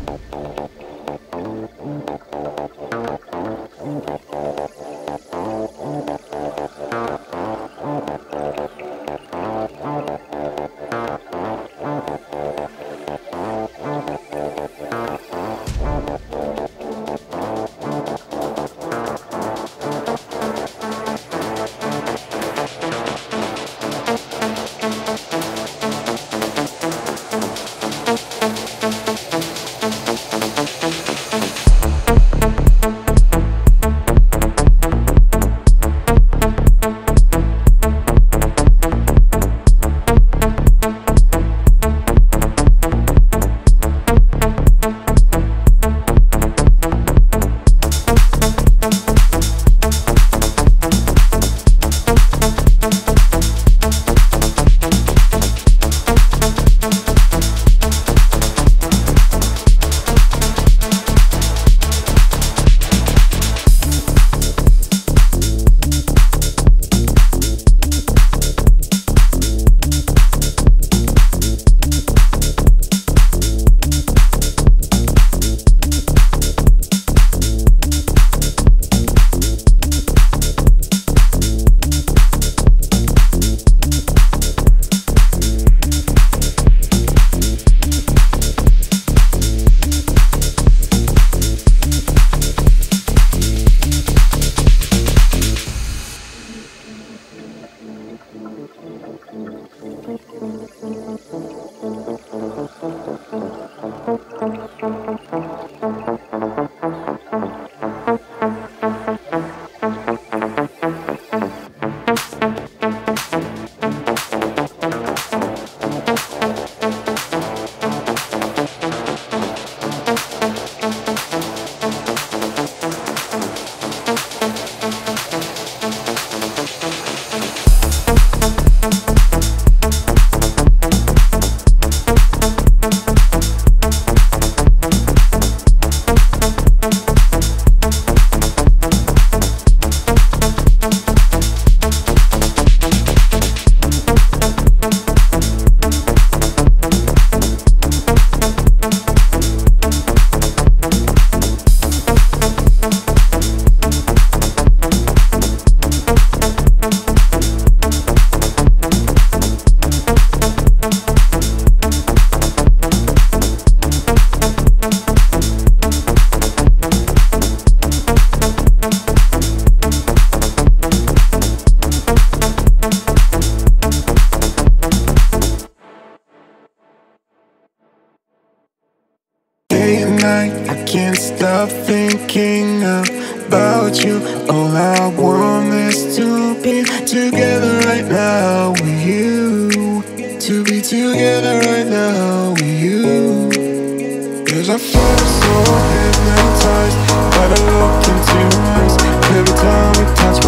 Can't stop thinking about you. Oh, how I want this to be together right now with you. To be together right now with you. 'Cause I feel so hypnotized by the look into your eyes. Every time we touch